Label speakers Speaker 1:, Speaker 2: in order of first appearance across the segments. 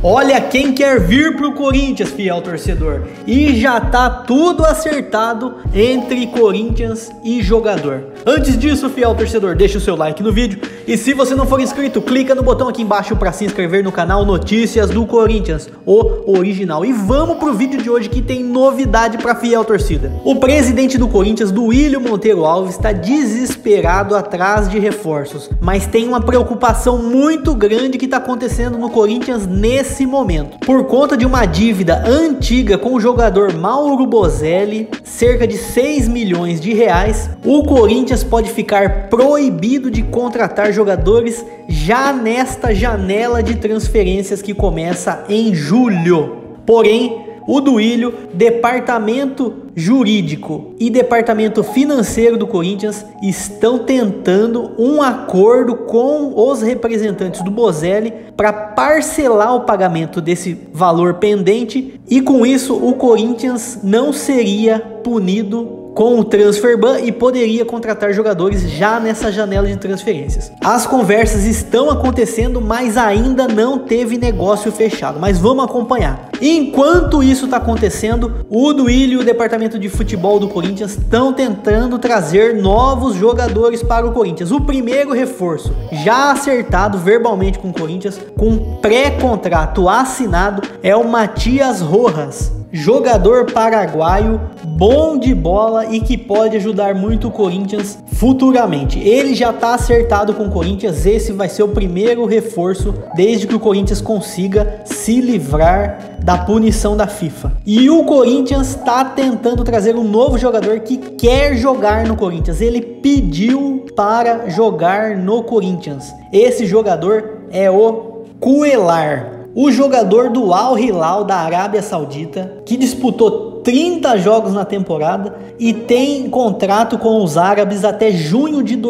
Speaker 1: Olha quem quer vir pro Corinthians, fiel torcedor. E já tá tudo acertado entre Corinthians e jogador. Antes disso, fiel torcedor, deixa o seu like no vídeo. E se você não for inscrito, clica no botão aqui embaixo para se inscrever no canal Notícias do Corinthians, o original. E vamos pro vídeo de hoje que tem novidade pra fiel torcida. O presidente do Corinthians, Duílio Monteiro Alves, está desesperado atrás de reforços. Mas tem uma preocupação muito grande que está acontecendo no Corinthians nesse momento. Por conta de uma dívida antiga com o jogador Mauro Bozelli, cerca de 6 milhões de reais, o Corinthians pode ficar proibido de contratar jogadores já nesta janela de transferências que começa em julho. Porém, o Duílio, departamento jurídico e departamento financeiro do Corinthians estão tentando um acordo com os representantes do Bozelli para parcelar o pagamento desse valor pendente, e com isso o Corinthians não seria punido com o transfer ban e poderia contratar jogadores já nessa janela de transferências. As conversas estão acontecendo, mas ainda não teve negócio fechado, mas vamos acompanhar. Enquanto isso está acontecendo, o Duílio e o departamento de futebol do Corinthians estão tentando trazer novos jogadores para o Corinthians. O primeiro reforço já acertado verbalmente com o Corinthians, com pré-contrato assinado, é o Matias Rojas, jogador paraguaio, bom de bola e que pode ajudar muito o Corinthians futuramente. Ele já está acertado com o Corinthians, esse vai ser o primeiro reforço desde que o Corinthians consiga se livrar da punição da FIFA. E o Corinthians está tentando trazer um novo jogador que quer jogar no Corinthians. Ele pediu para jogar no Corinthians. Esse jogador é o Cuellar, o jogador do Al Hilal da Arábia Saudita, que disputou 30 jogos na temporada e tem contrato com os árabes até junho de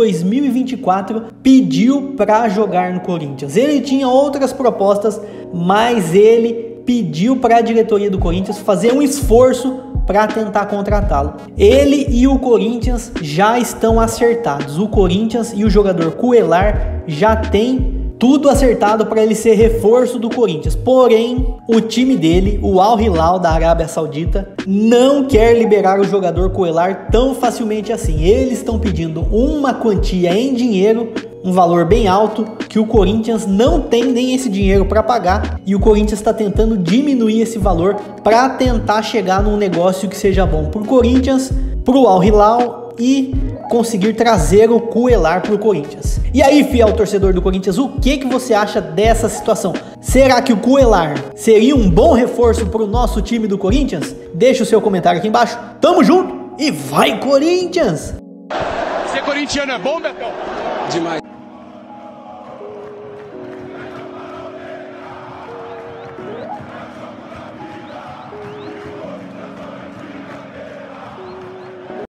Speaker 1: 2024, pediu para jogar no Corinthians. Ele tinha outras propostas, mas ele pediu para a diretoria do Corinthians fazer um esforço para tentar contratá-lo. Ele e o Corinthians já estão acertados. O Corinthians e o jogador Cuellar já têm tudo acertado para ele ser reforço do Corinthians. Porém, o time dele, o Al Hilal da Arábia Saudita, não quer liberar o jogador Cuellar tão facilmente assim. Eles estão pedindo uma quantia em dinheiro, um valor bem alto, que o Corinthians não tem nem esse dinheiro para pagar, e o Corinthians está tentando diminuir esse valor para tentar chegar num negócio que seja bom para o Corinthians, para o Al Hilal e conseguir trazer o Cuellar para o Corinthians. E aí, fiel torcedor do Corinthians, o que você acha dessa situação? Será que o Cuellar seria um bom reforço para o nosso time do Corinthians? Deixa o seu comentário aqui embaixo. Tamo junto e vai Corinthians!
Speaker 2: Ser corintiano é bom, Betão?
Speaker 3: Demais.